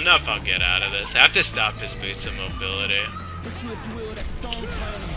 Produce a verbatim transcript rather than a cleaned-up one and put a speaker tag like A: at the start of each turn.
A: don't know if I'll get out of this. I have to stop his boots of mobility.